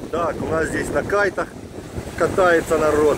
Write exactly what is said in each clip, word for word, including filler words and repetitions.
Так, у нас здесь на кайтах катается народ.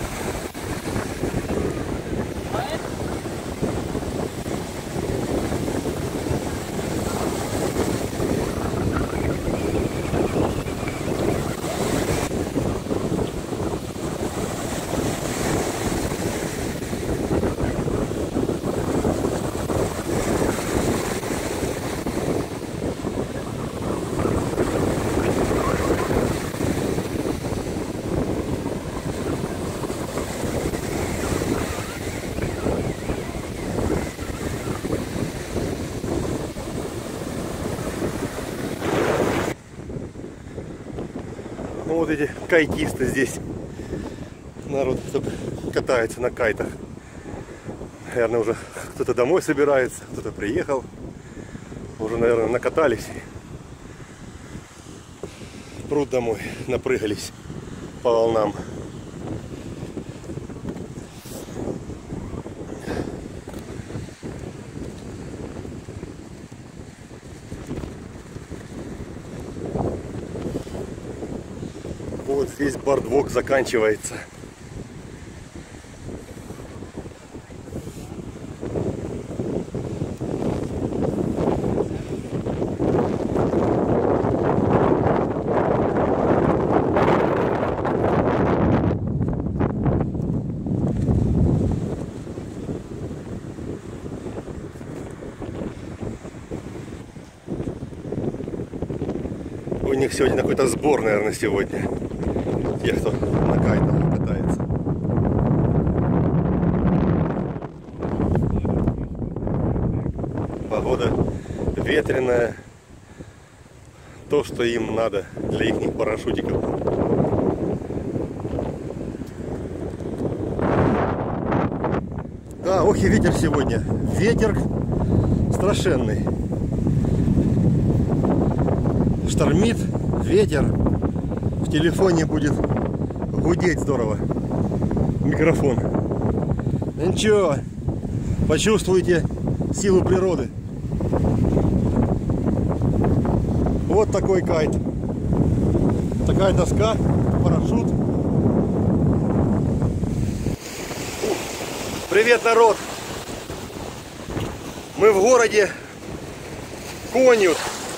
Вот эти кайтисты здесь. Народ катается на кайтах. Наверное, уже кто-то домой собирается, кто-то приехал. Уже, наверное, накатались. Прут домой, напрыгались по волнам. Вот здесь бордвок заканчивается. У них сегодня какой-то сбор, наверное, сегодня. Тех, кто на кайтах катается. Погода ветреная. То, что им надо для их парашютиков. Да, ох и ветер сегодня. Ветер страшенный. Штормит, ветер. В телефоне будет гудеть здорово микрофон. Ничего, почувствуйте силу природы. Вот такой кайт. Такая доска, парашют. Привет, народ! Мы в городе Коньют,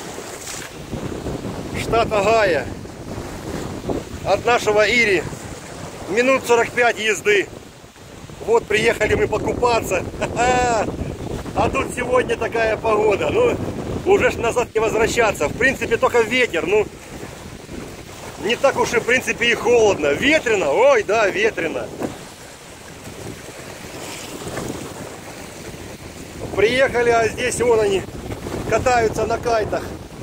штат Огайо. От нашего Ири минут сорок пять езды. Вот приехали мы покупаться. А тут сегодня такая погода. Ну, уже ж назад не возвращаться. В принципе, только ветер. Ну, не так уж и, в принципе, и холодно. Ветрено. Ой, да, ветрено. Приехали, а здесь вон они катаются на кайтах.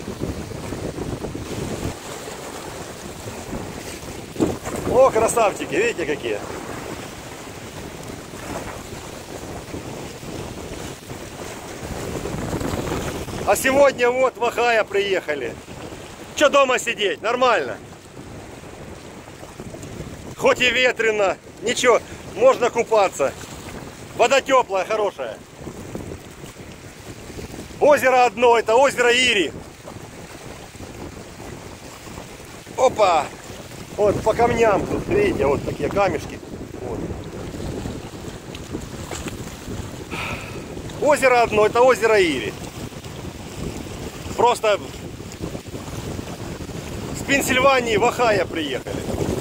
О, красавчики, видите какие? А сегодня вот в Огайо приехали. Че дома сидеть? Нормально. Хоть и ветрено, ничего, можно купаться. Вода теплая, хорошая. Озеро одно, это озеро Ири. Опа! Вот по камням тут, видите, вот такие камешки. Вот. Озеро одно, это озеро Ири. Просто с Пенсильвании в Огайо приехали.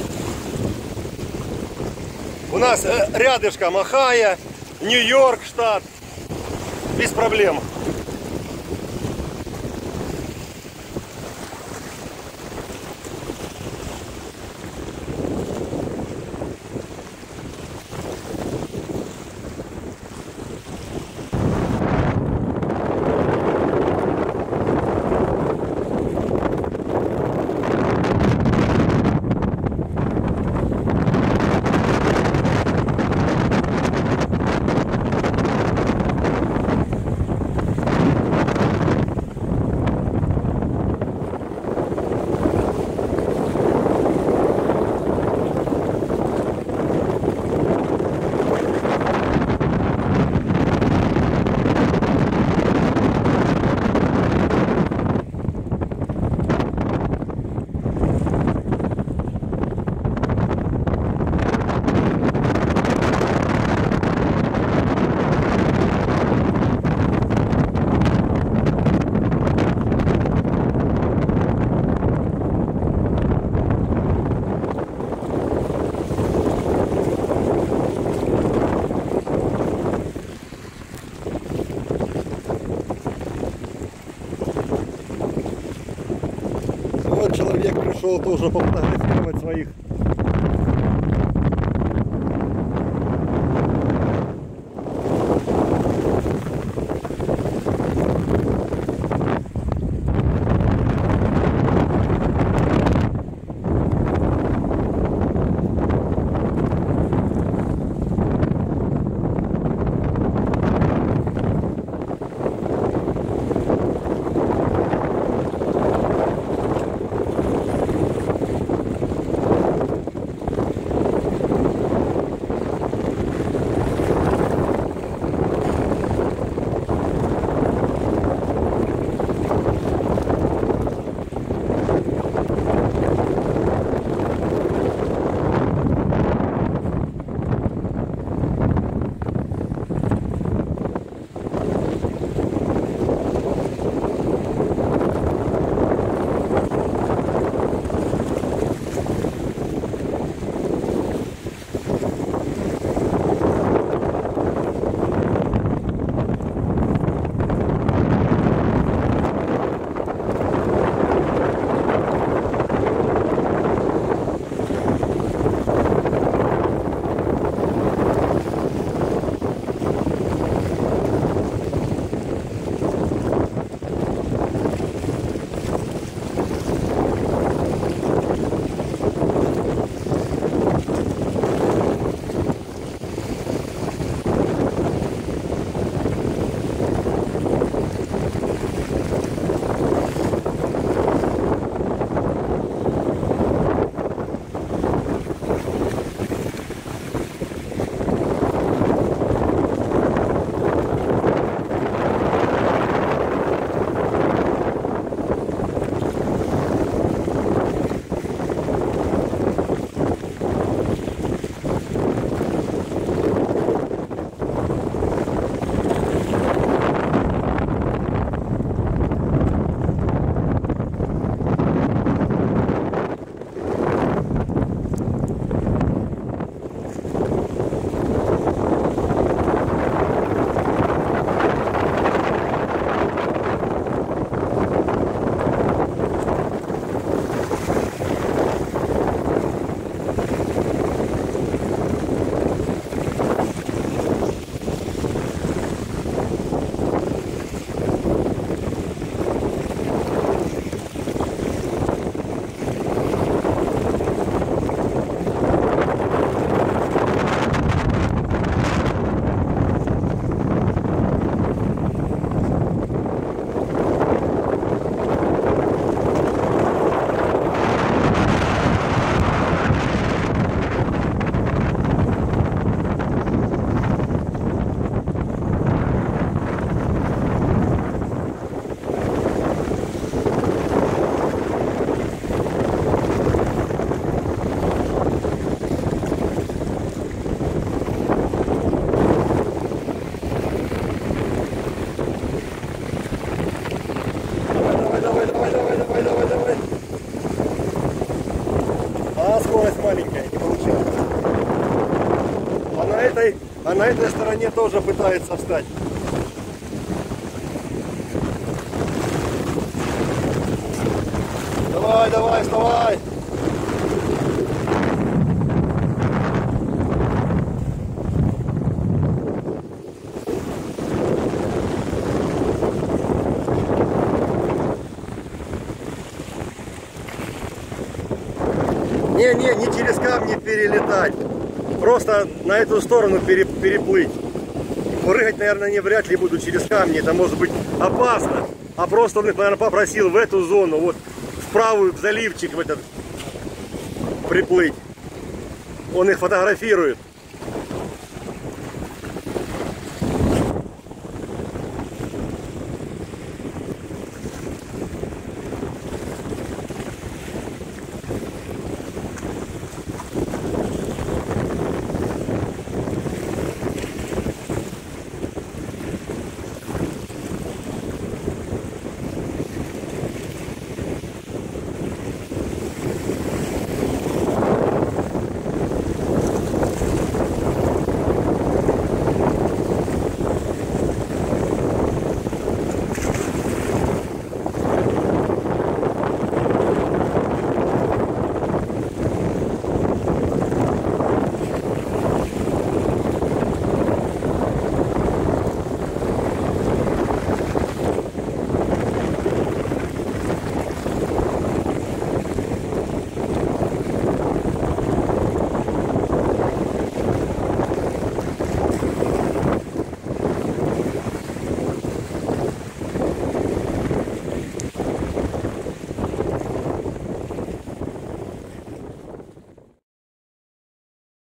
У нас рядышком Огайо, Нью-Йорк штат. Без проблем. тоже пофотографировать своих. маленькая, не получается. А на этой, а на этой стороне тоже пытается встать. Давай, давай, вставай! Не-не, не через камни перелетать. Просто на эту сторону пере, переплыть. Прыгать, наверное, не вряд ли буду через камни. Это может быть опасно. А просто он их, наверное, попросил в эту зону, вот в правую, в заливчик в этот приплыть. Он их фотографирует.